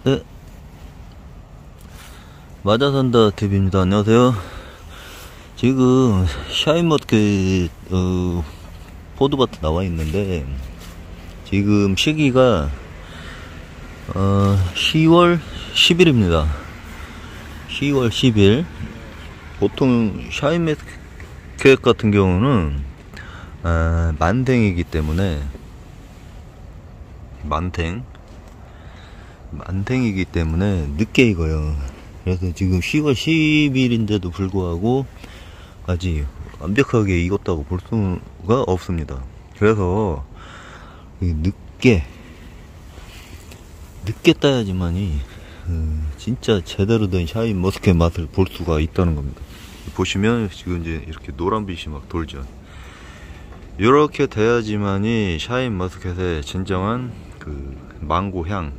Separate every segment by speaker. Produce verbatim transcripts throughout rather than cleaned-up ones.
Speaker 1: 네, 맞아산다 티비입니다. 안녕하세요. 지금 샤인머스켓 어, 포도밭에 나와 있는데 지금 시기가 어, 시월 십일입니다. 시월 십일. 보통 샤인머스켓 같은 경우는 아, 만탱이기 때문에 만탱 만탱이기 때문에 늦게 익어요. 그래서 지금 시월 십일인데도 불구하고 아직 완벽하게 익었다고 볼 수가 없습니다. 그래서 늦게 늦게 따야지만이 음, 진짜 제대로 된 샤인머스켓 맛을 볼 수가 있다는 겁니다. 보시면 지금 이제 이렇게 노란빛이 막 돌죠. 이렇게 돼야지만이 샤인머스켓의 진정한 그 망고 향과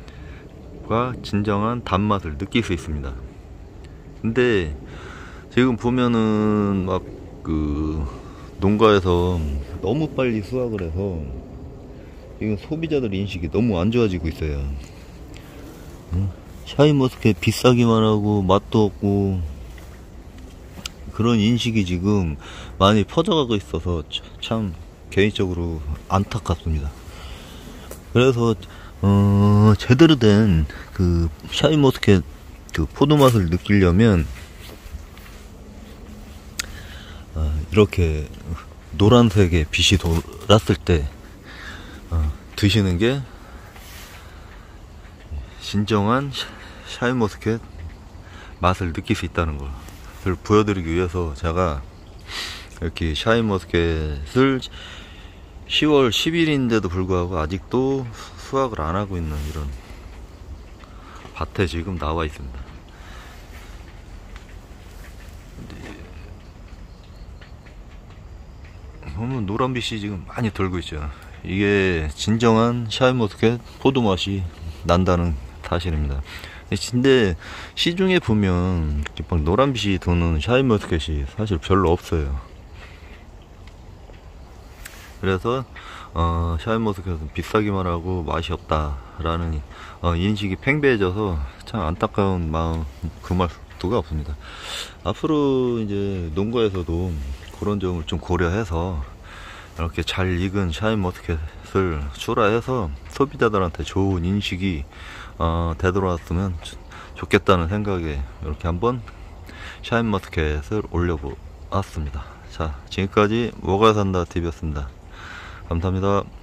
Speaker 1: 진정한 단맛을 느낄 수 있습니다. 근데 지금 보면은 막 그 농가에서 너무 빨리 수확을 해서 지금 소비자들 인식이 너무 안 좋아지고 있어요. 샤인머스켓 비싸기만 하고 맛도 없고 그런 인식이 지금 많이 퍼져가고 있어서 참 개인적으로 안타깝습니다. 그래서 어 제대로 된 그 샤인머스켓 그 포도 맛을 느끼려면 어, 이렇게 노란색의 빛이 돌았을 때 어, 드시는 게 진정한 샤인머스켓 맛을 느낄 수 있다는 것을 보여드리기 위해서 제가 이렇게 샤인머스켓을 시월 십일인데도 불구하고 아직도 수확을 안 하고 있는 이런 밭에 지금 나와 있습니다. 보면 노란빛이 지금 많이 돌고 있죠. 이게 진정한 샤인머스켓 포도 맛이 난다는 사실입니다. 근데 시중에 보면 막 노란빛이 도는 샤인머스켓이 사실 별로 없어요. 그래서 어, 샤인머스켓은 비싸기만 하고 맛이 없다라는 어, 인식이 팽배해져서 참 안타까운 마음 금할 수가 없습니다. 앞으로 이제 농가에서도 그런 점을 좀 고려해서 이렇게 잘 익은 샤인머스켓을 출하해서 소비자들한테 좋은 인식이 어, 되돌아왔으면 좋겠다는 생각에 이렇게 한번 샤인머스켓을 올려보았습니다. 자, 지금까지 뭐가 산다 티비였습니다. 감사합니다.